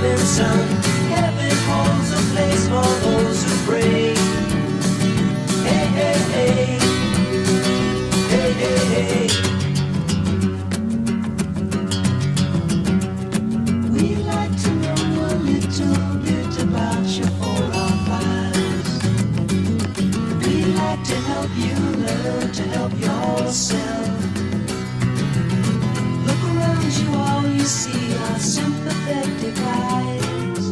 Robinson. Heaven holds a place for those who pray. Hey, hey, hey. Hey, hey, hey. We'd like to know a little bit about your 4-5. We'd like to help you learn to help yourself. Look around you, all you see are sympathetic eyes.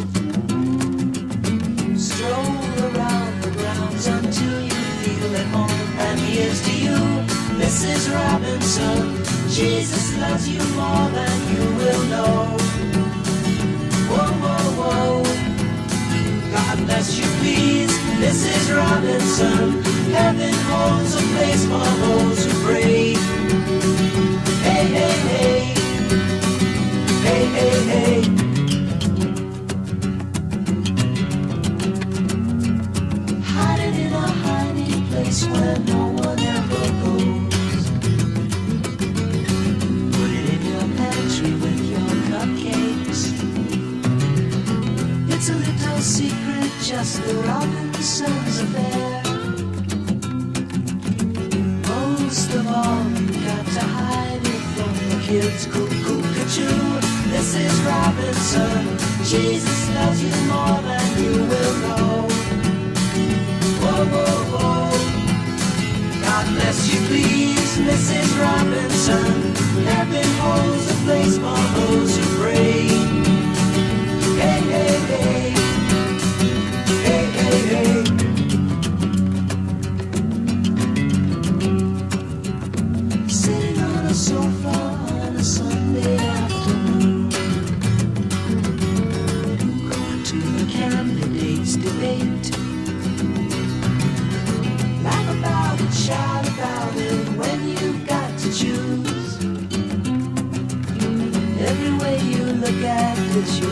Stroll around the grounds until you feel at home. And here's to you, Mrs. Robinson. Jesus loves you more than you will know. Whoa, whoa, whoa. God bless you, please, Mrs. Robinson. Heaven holds a place for those who pray. Hey, hey, hey. Hey, hey, hey. Hiding in a hiding place where no one ever goes. Put it in your pantry with your cupcakes. It's a little secret, just the Robinsons affair. Most of all, you got to hide it from the kids. Cuckoo-ca-choo, Mrs. Robinson. Jesus loves you more than you will know. Whoa, whoa, whoa. God bless you, please, Mrs. Robinson. Heaven holds a place for those who pray. Hey, hey, hey. Hey, hey, hey. Sitting on a sofa on a Sunday afternoon, going to the candidates' debate. Laugh about it, shout about it when you've got to choose. Every way you look at it, you